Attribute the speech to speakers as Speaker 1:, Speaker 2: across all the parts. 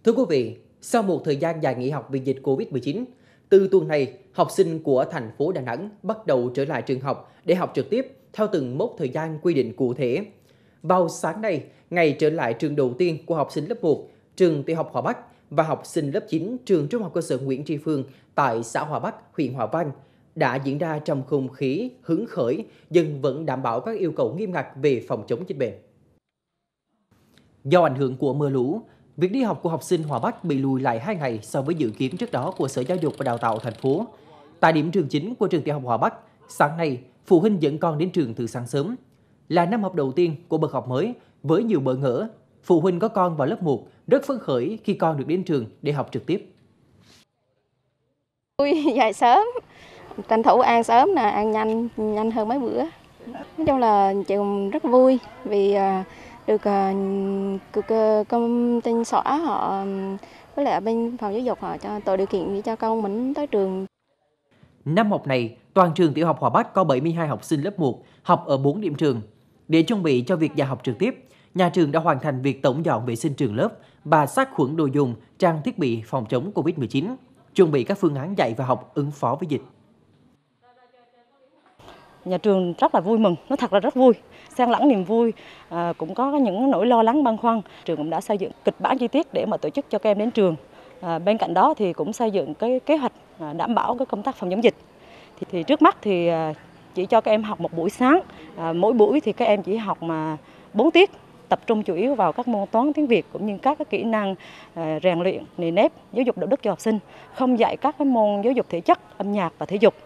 Speaker 1: Thưa quý vị, sau một thời gian dài nghỉ học vì dịch Covid-19, từ tuần này, học sinh của thành phố Đà Nẵng bắt đầu trở lại trường học để học trực tiếp theo từng mốc thời gian quy định cụ thể. Vào sáng nay, ngày trở lại trường đầu tiên của học sinh lớp 1, trường Tiểu học Hòa Bắc và học sinh lớp 9 trường Trung học cơ sở Nguyễn Tri Phương tại xã Hòa Bắc, huyện Hòa Vang đã diễn ra trong không khí hứng khởi nhưng vẫn đảm bảo các yêu cầu nghiêm ngặt về phòng chống dịch bệnh. Do ảnh hưởng của mưa lũ, việc đi học của học sinh Hòa Bắc bị lùi lại 2 ngày so với dự kiến trước đó của Sở Giáo dục và Đào tạo thành phố. Tại điểm trường chính của trường Tiểu học Hòa Bắc, sáng nay, phụ huynh dẫn con đến trường từ sáng sớm. Là năm học đầu tiên của bậc học mới, với nhiều bỡ ngỡ, phụ huynh có con vào lớp 1 rất phấn khởi khi con được đến trường để học trực tiếp.
Speaker 2: Vui dậy sớm, tranh thủ ăn sớm nè, ăn nhanh hơn mấy bữa. Nói chung là chị rất vui vì được công ty xóa họ với lại bên phòng giáo dục họ cho tạo điều kiện để cho con mình tới trường.
Speaker 1: Năm học này, toàn trường Tiểu học Hòa Bắc có 72 học sinh lớp 1 học ở 4 điểm trường. Để chuẩn bị cho việc dạy học trực tiếp, nhà trường đã hoàn thành việc tổng dọn vệ sinh trường lớp và sát khuẩn đồ dùng, trang thiết bị phòng chống Covid-19, chuẩn bị các phương án dạy và học ứng phó với dịch.
Speaker 3: Nhà trường rất là vui mừng, nó thật là rất vui, xen lẫn niềm vui, cũng có những nỗi lo lắng băn khoăn. Trường cũng đã xây dựng kịch bản chi tiết để mà tổ chức cho các em đến trường. Bên cạnh đó thì cũng xây dựng cái kế hoạch đảm bảo cái công tác phòng chống dịch. Thì trước mắt thì chỉ cho các em học một buổi sáng, mỗi buổi thì các em chỉ học mà 4 tiết, tập trung chủ yếu vào các môn toán, tiếng Việt cũng như các cái kỹ năng rèn luyện, nề nếp, giáo dục đạo đức cho học sinh, không dạy các cái môn giáo dục thể chất, âm nhạc và thể dục.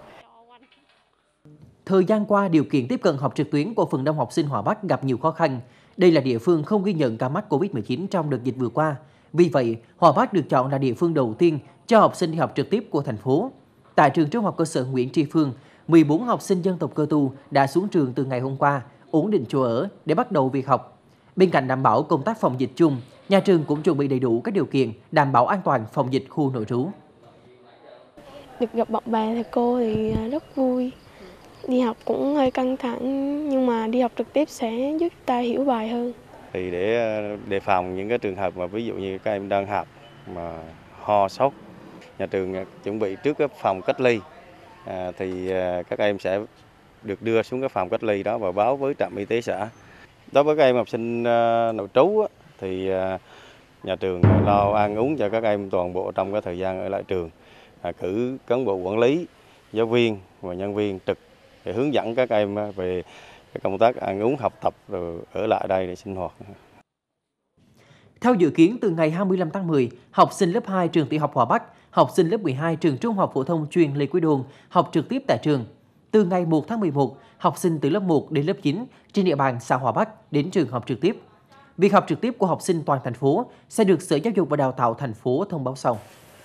Speaker 1: Thời gian qua, điều kiện tiếp cận học trực tuyến của phần đông học sinh Hòa Bắc gặp nhiều khó khăn. Đây là địa phương không ghi nhận ca mắc Covid-19 trong đợt dịch vừa qua. Vì vậy, Hòa Bắc được chọn là địa phương đầu tiên cho học sinh đi học trực tiếp của thành phố. Tại trường Trung học cơ sở Nguyễn Tri Phương, 14 học sinh dân tộc Cơ Tu đã xuống trường từ ngày hôm qua, ổn định chỗ ở để bắt đầu việc học. Bên cạnh đảm bảo công tác phòng dịch chung, nhà trường cũng chuẩn bị đầy đủ các điều kiện đảm bảo an toàn phòng dịch khu nội trú.
Speaker 4: Được gặp bạn bè thầy cô thì rất vui. Đi học cũng hơi căng thẳng nhưng mà đi học trực tiếp sẽ giúp ta hiểu bài hơn.
Speaker 5: Thì để đề phòng những cái trường hợp mà ví dụ như các em đang học mà ho sốt, nhà trường chuẩn bị trước cái phòng cách ly thì các em sẽ được đưa xuống cái phòng cách ly đó và báo với trạm y tế xã. Đối với các em học sinh nội trú thì nhà trường lo ăn uống cho các em toàn bộ trong cái thời gian ở lại trường, cử cán bộ quản lý, giáo viên và nhân viên trực để hướng dẫn các em về công tác ăn uống, học tập rồi ở lại đây để sinh hoạt.
Speaker 1: Theo dự kiến, từ ngày 25 tháng 10, học sinh lớp 2 trường Tiểu học Hòa Bắc, học sinh lớp 12 trường Trung học phổ thông chuyên Lê Quý Đôn học trực tiếp tại trường. Từ ngày 1 tháng 11, học sinh từ lớp 1 đến lớp 9 trên địa bàn xã Hòa Bắc đến trường học trực tiếp. Việc học trực tiếp của học sinh toàn thành phố sẽ được Sở Giáo dục và Đào tạo thành phố thông báo sau.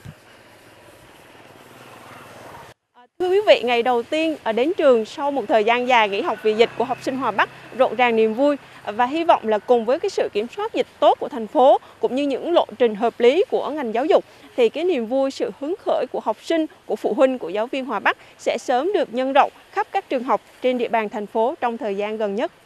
Speaker 6: Thưa quý vị, ngày đầu tiên đến trường sau một thời gian dài nghỉ học vì dịch của học sinh Hòa Bắc rộn ràng niềm vui và hy vọng là cùng với cái sự kiểm soát dịch tốt của thành phố cũng như những lộ trình hợp lý của ngành giáo dục thì cái niềm vui, sự hứng khởi của học sinh, của phụ huynh, của giáo viên Hòa Bắc sẽ sớm được nhân rộng khắp các trường học trên địa bàn thành phố trong thời gian gần nhất.